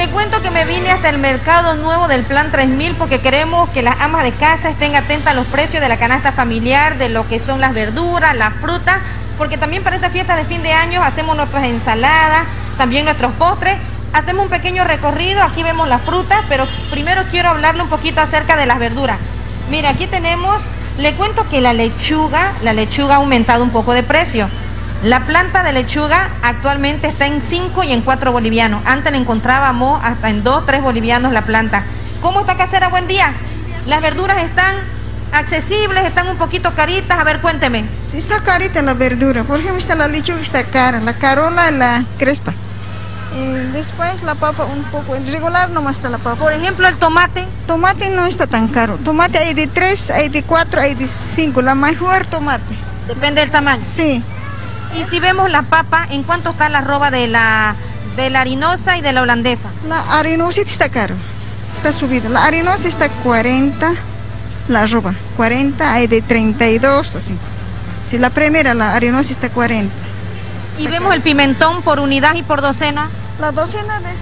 Te cuento que me vine hasta el mercado nuevo del Plan 3000 porque queremos que las amas de casa estén atentas a los precios de la canasta familiar, de lo que son las verduras, las frutas, porque también para esta fiesta de fin de año hacemos nuestras ensaladas, también nuestros postres. Hacemos un pequeño recorrido, aquí vemos las frutas, pero primero quiero hablarle un poquito acerca de las verduras. Mira, aquí tenemos, le cuento que la lechuga ha aumentado un poco de precio. La planta de lechuga actualmente está en 5 y en 4 bolivianos. Antes la encontrábamos hasta en 2, 3 bolivianos la planta. ¿Cómo está, casera? Buen día. Las verduras están accesibles, están un poquito caritas. A ver, cuénteme. Sí, está carita la verdura. Por ejemplo, está la lechuga, está cara. La carola, la crespa. Después la papa un poco, en regular nomás está la papa. Por ejemplo, el tomate. Tomate no está tan caro. Tomate hay de 3, hay de 4, hay de 5. La mejor tomate. Depende del tamaño. Sí. Y si vemos la papa, ¿en cuánto está la arroba de la harinosa y de la holandesa? La harinosa está caro. Está subida. La harinosa está 40. La arroba 40, hay de 32, así. Si la primera, la harinosa está 40. Y vemos el pimentón por unidad y por docena. La docena de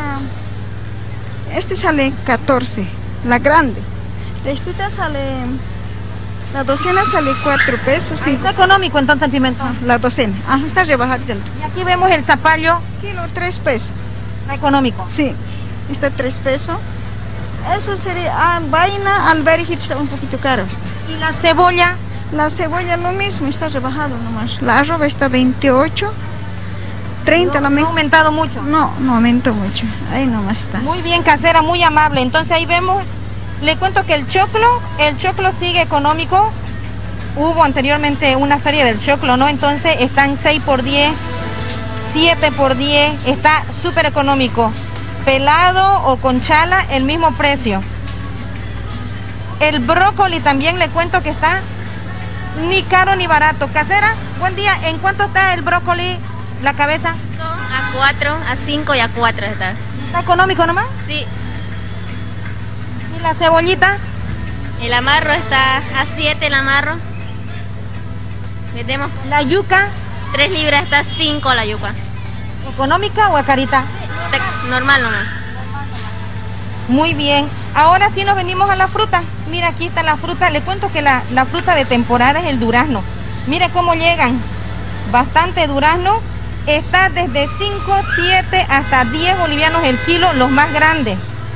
este sale 14, la grande. De esta sale, la docena sale 4 pesos. Sí. Está económico entonces el pimentón. La docena, está rebajado. Y aquí vemos el zapallo. Kilo 3 pesos. Está económico. Sí, está 3 pesos. Eso sería, vaina, albergue está un poquito caro. ¿Y la cebolla? La cebolla lo mismo, está rebajado nomás. La arroba está 28, 30 la ¿No ha aumentado mucho? No aumentó mucho, ahí nomás está. Muy bien, casera, muy amable. Entonces ahí vemos, le cuento que el choclo sigue económico. Hubo anteriormente una feria del choclo, ¿no? Entonces están 6 por 10, 7 por 10, está súper económico. Pelado o con chala, el mismo precio. El brócoli también le cuento que está ni caro ni barato. Casera, buen día. ¿En cuánto está el brócoli, la cabeza? A 4, a 5 y a 4 está. ¿Está económico nomás? Sí. ¿Y la cebollita? El amarro está a 7 el amarro. Metemos ¿La yuca? 3 libras está 5 la yuca. ¿Económica o a carita? Normal nomás. Muy bien. Ahora sí nos venimos a la fruta. Mira, aquí está la fruta. Le cuento que la fruta de temporada es el durazno. Mira cómo llegan. Bastante durazno. Está desde 5, 7 hasta 10 bolivianos el kilo, los más grandes.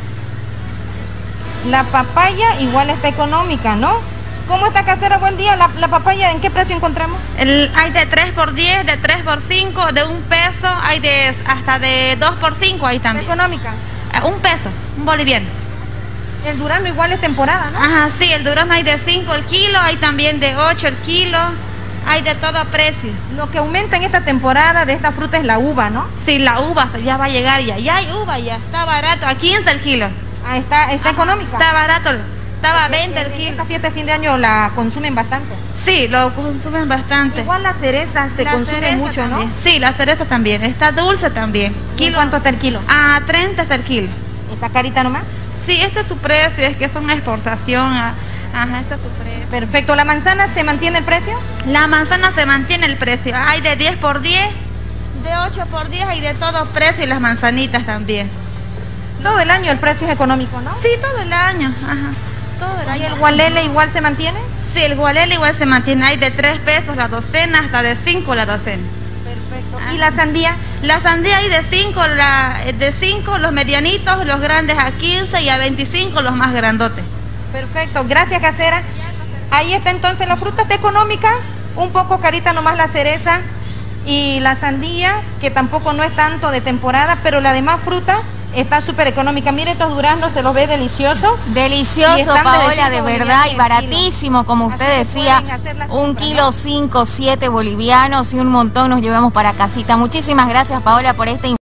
La papaya igual está económica, ¿no? ¿Cómo está, casera? Buen día. ¿La papaya en qué precio encontramos? Hay de 3 por 10, de 3 por 5, de 1 peso, hay hasta de 2 por 5 ahí también. ¿Económica? 1 peso, un boliviano. El durazno igual es temporada, ¿no? Ajá, sí, el durazno hay de 5 el kilo, hay también de 8 el kilo, hay de todo precio. Lo que aumenta en esta temporada de esta fruta es la uva, ¿no? Sí, la uva ya va a llegar ya hay uva ya, está barato, a 15 el kilo. Ah, está económica. Está barato, estaba a 20 el kilo. Esta fiesta de fin de año la consumen bastante. Sí, lo consumen bastante. Igual la cereza se consume mucho, ¿no? También. Sí, la cereza también, está dulce también. ¿Cuánto está el kilo? A 30 está el kilo. ¿Está carita nomás? Sí, ese es su precio, es que es una exportación. Ajá, ese es su precio. Perfecto. ¿La manzana se mantiene el precio? La manzana se mantiene el precio. Hay de 10 por 10, de 8 por 10, hay de todo precio y las manzanitas también. Todo el año el precio es económico, ¿no? Sí, todo el año. Ajá, todo el año. ¿Y el gualele igual se mantiene? Sí, el gualele igual se mantiene. Hay de 3 pesos la docena hasta de 5 la docena. Perfecto. ¿Y la sandía? La sandía hay de 5 los medianitos, los grandes a 15 y a 25 los más grandotes. Perfecto, gracias, casera. Ahí está entonces la fruta, está económica, un poco carita nomás la cereza y la sandía, que tampoco no es tanto de temporada, pero la demás fruta está súper económica. Mire, estos duraznos se los ve deliciosos. Delicioso, Paola, de verdad, y baratísimo, como usted decía, 1 kilo 5, 7 bolivianos y un montón nos llevamos para casita. Muchísimas gracias, Paola, por esta información.